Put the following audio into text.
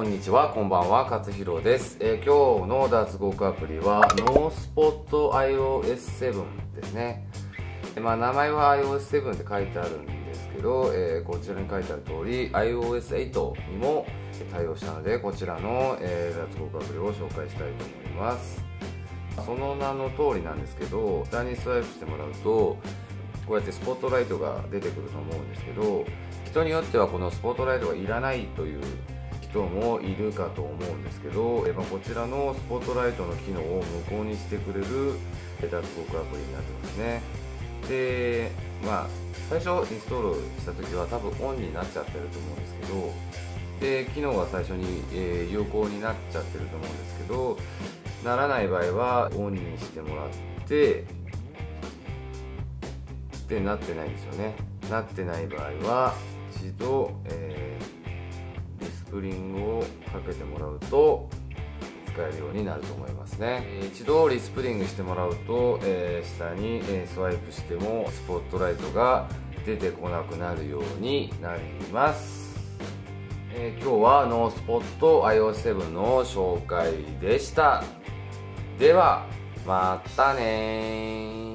こんにちは、こんばんは、勝弘です。今日の脱獄アプリはノースポット iOS7 ですね。名前は iOS7 って書いてあるんですけど、こちらに書いてある通り iOS8 にも対応したので、こちらの、脱獄アプリを紹介したいと思います。その名の通りなんですけど、下にスワイプしてもらうとこうやってスポットライトが出てくると思うんですけど、人によってはこのスポットライトがいらないという人もいるかと思うんですけど、こちらのスポットライトの機能を無効にしてくれる脱獄アプリになってますね。で、最初インストールした時は多分オンになっちゃってると思うんですけど、で機能が最初に、有効になっちゃってると思うんですけど、ならない場合はオンにしてもらってで、なってないんですよね。なってない場合は一度、リスプリングをかけてもらうと使えるようになると思いますね。一度リスプリングしてもらうと、下に、スワイプしてもスポットライトが出てこなくなるようになります。今日はノースポット iOS7 の紹介でした。ではまたね。